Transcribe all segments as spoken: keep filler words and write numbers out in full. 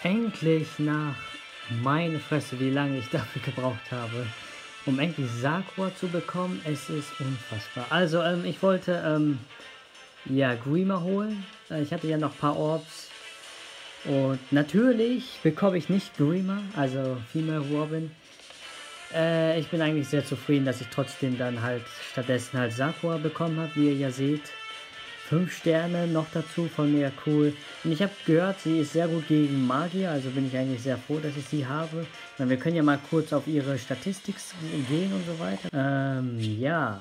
Endlich nach meine Fresse, wie lange ich dafür gebraucht habe, um endlich Sakura zu bekommen. Es ist unfassbar. Also, ähm, ich wollte, ähm, ja, Grima holen. Äh, ich hatte ja noch ein paar Orbs. Und natürlich bekomme ich nicht Grima, also Female Robin. Äh, ich bin eigentlich sehr zufrieden, dass ich trotzdem dann halt stattdessen halt Sakura bekommen habe, wie ihr ja seht. Fünf Sterne noch dazu, von mir cool. Und ich habe gehört, sie ist sehr gut gegen Magier, also bin ich eigentlich sehr froh, dass ich sie habe. Und wir können ja mal kurz auf ihre Statistik gehen und so weiter. Ähm, ja.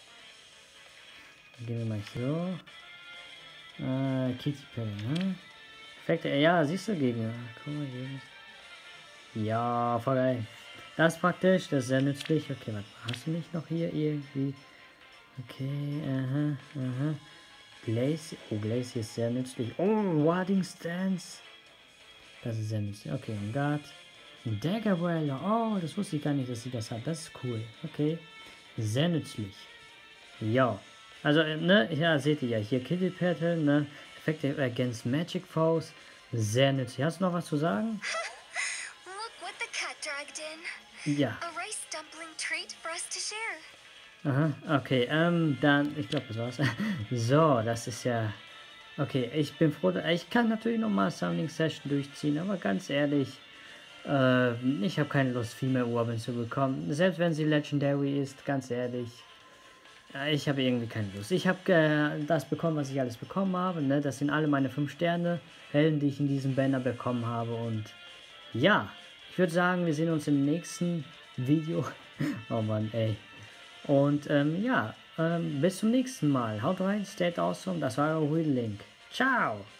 Dann gehen wir mal so. Äh, Kitty Pell, ne? Perfekt, ja, siehst du, gegen. Guck mal, hier. Ja, voll geil. Das ist praktisch, das ist sehr nützlich. Okay, warte, hast du mich noch hier irgendwie? Okay, aha, aha. Glacier, oh, Glacier ist sehr nützlich. Oh, Warding Stance. Das ist sehr nützlich. Okay, und Guard. Dagger Weller. Oh, das wusste ich gar nicht, dass sie das hat. Das ist cool. Okay. Sehr nützlich. Ja. Also, ne, ja, seht ihr ja hier Kitty Petal, ne? Effective against Magic Foes. Sehr nützlich. Hast du noch was zu sagen? Look what the cat dragged in. Ja. A rice dumpling treat for us to share. Aha, okay, ähm, dann, ich glaube, das war's. So, das ist ja, okay, ich bin froh, ich kann natürlich nochmal Summoning Session durchziehen, aber ganz ehrlich, äh, ich habe keine Lust, Female Robin zu bekommen, selbst wenn sie Legendary ist, ganz ehrlich, äh, ich habe irgendwie keine Lust. Ich habe äh, das bekommen, was ich alles bekommen habe, ne, das sind alle meine fünf Sterne, Helden, die ich in diesem Banner bekommen habe und ja, ich würde sagen, wir sehen uns im nächsten Video. Oh Mann, ey. Und ähm, ja, ähm, bis zum nächsten Mal. Haut rein, stay awesome. Das war euer Link. Ciao!